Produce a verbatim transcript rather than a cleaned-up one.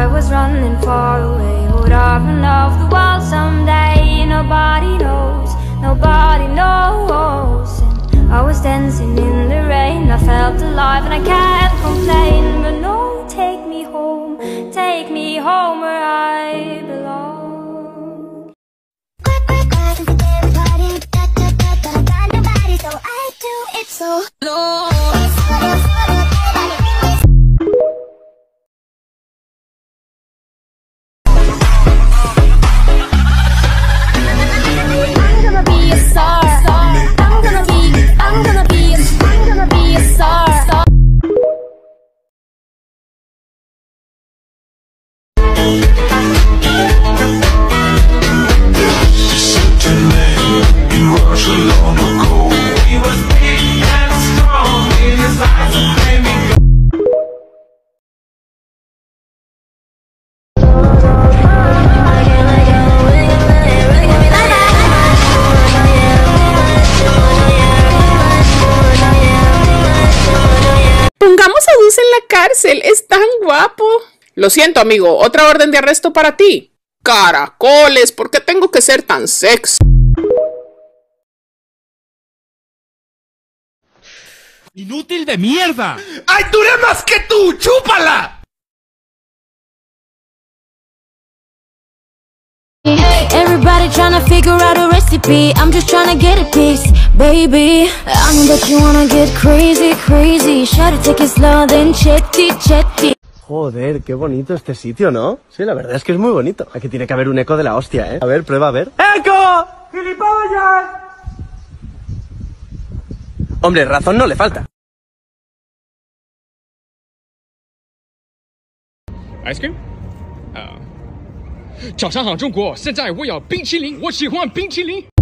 I was running far away. Would I run off the world someday? Nobody knows, nobody knows. And I was dancing in the rain, I felt alive and I can't complain. But no, take me home, take me home where I belong. So I do it so low. Pongamos a Dulce en la cárcel, es tan guapo. Lo siento, amigo, otra orden de arresto para ti. Caracoles, ¿por qué tengo que ser tan sexy? ¡Inútil de mierda! ¡Ay, duré más que tú! ¡Chúpala! Everybody trying to figure out a recipe. I'm just trying to get a piece, baby. I know that you wanna get crazy, crazy. Try to take it slow, then chetty, chetty. Joder, qué bonito este sitio, ¿no? Sí, la verdad es que es muy bonito. Aquí tiene que haber un eco de la hostia, ¿eh? A ver, prueba a ver. ¡Eco! ¡Gilipollas! Hombre, razón no le falta. Ice cream? Uh, 早上好，中国！现在我要冰淇淋，我喜欢冰淇淋。